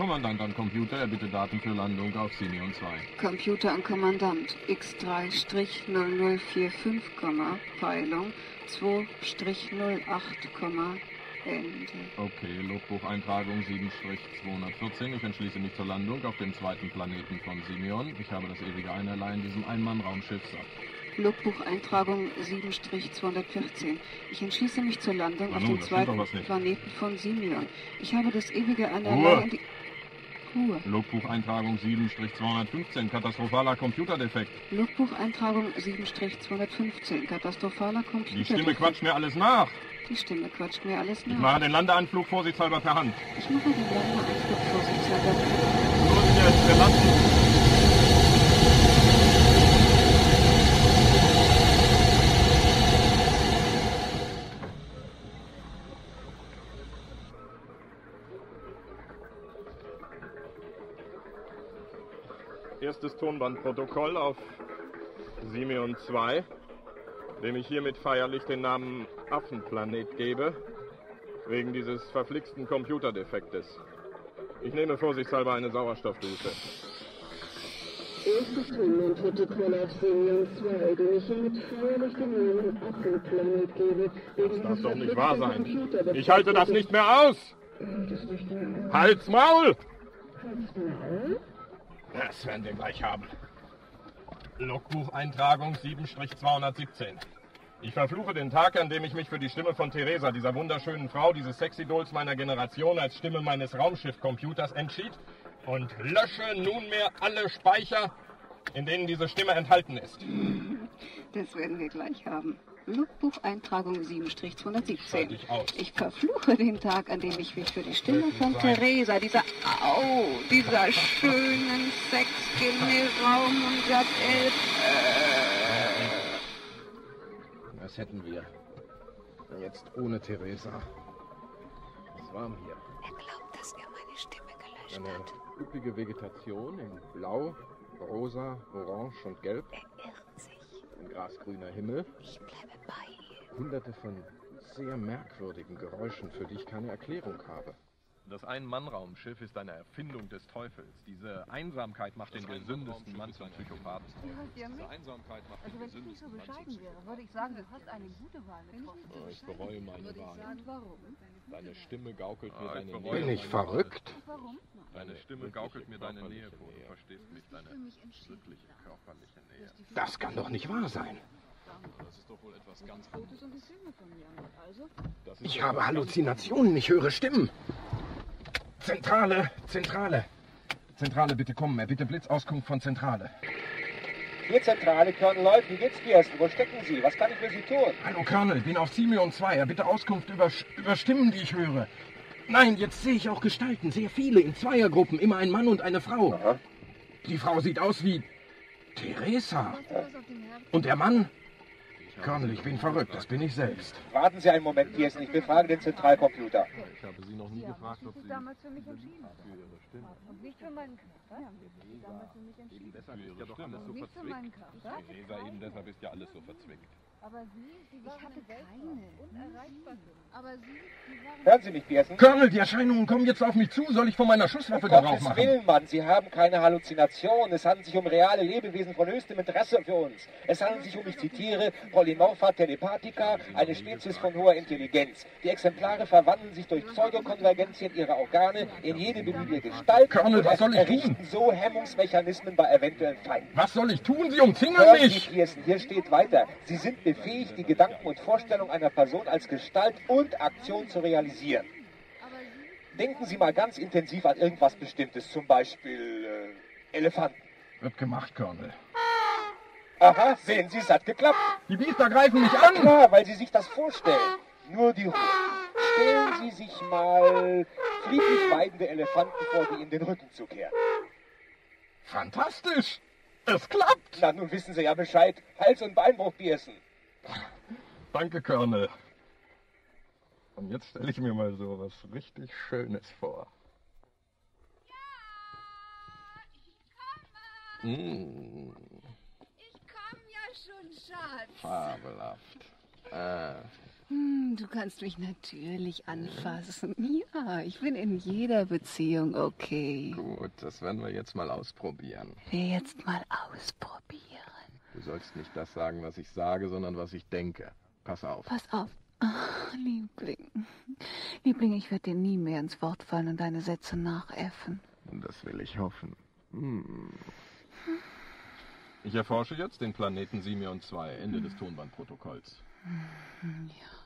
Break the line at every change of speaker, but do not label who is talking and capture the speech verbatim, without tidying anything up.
Kommandant an Computer, er bitte Daten für Landung auf Simeon zwei.
Computer an Kommandant, X drei null null vier fünf, Peilung zwei null acht, Ende.
Okay, Logbucheintragung sieben zweihundertvierzehn. Ich entschließe mich zur Landung auf dem zweiten Planeten von Simeon. Ich habe das ewige Einerlei in diesem Ein-Mann-Raumschiff satt.
Logbucheintragung sieben zweihundertvierzehn. Ich entschließe mich zur Landung
Na
auf
nun,
dem
das stimmt doch
zweiten
was nicht.
Planeten von Simeon. Ich habe das ewige
Ruhe.
Einerlei in die... Ruhe.
Logbucheintragung sieben zweihundertfünfzehn. Katastrophaler Computerdefekt.
Logbucheintragung sieben zweihundertfünfzehn. Katastrophaler
Die
Computer.
Stimme quatscht mir alles nach.
Die Stimme quatscht mir alles nach.
Ich mache den Landeanflug vorsichtshalber per Hand.
Ich mache den Landeanflug vorsichtshalber.
Los jetzt, wir landen. Erstes Tonbandprotokoll auf Simeon zwei, dem ich hiermit feierlich den Namen Affenplanet gebe, wegen dieses verflixten Computerdefektes. Ich nehme vorsichtshalber eine Sauerstoffdusche.
Erstes Tonbandprotokoll auf Simeon zwei, dem ich hiermit feierlich den Namen Affenplanet gebe, wegen
Das darf
dieses
doch nicht wahr
verflixten
sein.
Computerdefektes.
Ich halte das nicht mehr aus!
Das nicht mehr aus.
Halt's Maul!
Halt's Maul?
Das werden wir gleich haben. Logbucheintragung sieben zweihundertsiebzehn. Ich verfluche den Tag, an dem ich mich für die Stimme von Theresa, dieser wunderschönen Frau, dieses Sexidols meiner Generation, als Stimme meines Raumschiff-Computers entschied und lösche nunmehr alle Speicher, in denen diese Stimme enthalten ist.
Das werden wir gleich haben. Logbucheintragung sieben zweihundertsiebzehn.
Schalte ich aus.
Ich verfluche den Tag, an dem ich mich für die Stimme
Möchte
von
sein.
Theresa, dieser, au, dieser schönen Sexgene-Raum und elf.
Das hätten wir. Jetzt ohne Theresa. Es ist warm hier.
Er glaubt, dass er meine Stimme gelöscht
Eine
hat.
üppige Vegetation in Blau, Rosa, Orange und Gelb.
Er irrt sich.
Ein grasgrüner Himmel.
Ich bleibe bei ihm.
Hunderte von sehr merkwürdigen Geräuschen, für die ich keine Erklärung habe. Das Ein-Mann-Raumschiff ist eine Erfindung des Teufels. Diese Einsamkeit macht den gesündesten Mann zum Psychopathen.
Diese Einsamkeit macht
Also
den
wenn ich nicht so
gesündesten Mann zum
bescheiden wäre, würde ich sagen, du hast eine gute Wahl getroffen.
Oh, ich bereue meine Wahl.
Warum?
Deine Stimme gaukelt mir
Ah, ich
deine
bereue
Nähe.
meine
verrückt?
Warum?
Deine Stimme gaukelt mir deine Nähe vor. Du
Nähe.
verstehst mich, deine wirkliche körperliche Nähe.
Das kann doch nicht wahr sein.
Das ist doch wohl etwas ganz
Fotos und die Filme von mir. Also?
Das ist
Ich
doch
habe
was
Halluzinationen, ich höre Stimmen. Zentrale, Zentrale. Zentrale, bitte kommen. Er bitte Blitzauskunft von Zentrale.
Hier Zentrale, Colonel Lloyd, wie geht's dir? Wo stecken Sie? Was kann ich für Sie tun?
Hallo Colonel, bin auf Simeon zwei. Er bitte Auskunft über, über Stimmen, die ich höre. Nein, jetzt sehe ich auch Gestalten, sehr viele, in Zweiergruppen, immer ein Mann und eine Frau.
Aha.
Die Frau sieht aus wie Theresa. Und der Mann? Colonel, ich bin verrückt, das bin ich selbst.
Warten Sie einen Moment, Pearson, ich befrage den Zentralcomputer.
Ich habe Sie noch nie gefragt, ob Sie
damals für mich entschieden.
für Ihre Stimme,
Und nicht für meinen Körper. Damals für mich entschieden.
deshalb ist ja doch alles so
Nicht für meinen
verzwickt.
Körper.
Theresa, eben deshalb ist ja alles so verzwickt.
Aber Sie, Sie waren hatte keine. Unerreichbar. Aber Sie, Sie waren...
Hören Sie mich, Pearson?
Colonel, die Erscheinungen kommen jetzt auf mich zu. Soll ich von meiner Schusswaffe
Um
darauf
Gottes
machen?
Willen, Mann, Sie haben keine Halluzination. Es handelt sich um reale Lebewesen von höchstem Interesse für uns. Es handelt sich um, ich zitiere, Polymorpha telepathica, eine Spezies von hoher Intelligenz. Die Exemplare verwandeln sich durch Pseudokonvergenzien ihrer Organe in jede beliebige Gestalt
Colonel,
und
was soll ich
errichten
tun?
so Hemmungsmechanismen bei eventuellen Feinden.
Was soll ich tun? Sie umzingeln
Hören Sie,
mich!
Pearson, hier steht weiter. Sie sind befähigt, die Gedanken und Vorstellungen einer Person als Gestalt und Aktion zu realisieren. Denken Sie mal ganz intensiv an irgendwas Bestimmtes, zum Beispiel äh, Elefanten.
Wird gemacht, Colonel.
Aha, sehen Sie, es hat geklappt.
Die Biester greifen mich an!
Klar, weil Sie sich das vorstellen. Nur die Ruhe. Stellen Sie sich mal friedlich weidende Elefanten vor, die Ihnen den Rücken zukehren.
Fantastisch! Es klappt!
Na, nun wissen Sie ja Bescheid. Hals- und Beinbruch, Pearson.
Danke, Colonel. Und jetzt stelle ich mir mal so was richtig Schönes vor. Mmh,
Ich komm ja schon, Schatz.
fabelhaft. Ah,
Hm, du kannst mich natürlich anfassen. Ja, ich bin in jeder Beziehung okay.
Gut, das werden wir jetzt mal ausprobieren.
Wir jetzt mal ausprobieren.
Du sollst nicht das sagen, was ich sage, sondern was ich denke. Pass auf.
Pass auf. Ach, Liebling. Liebling, ich werde dir nie mehr ins Wort fallen und deine Sätze nachäffen.
Das will ich hoffen. Hm.
Ich erforsche jetzt den Planeten Simeon zwei. Ende des Tonbandprotokolls.
Ja.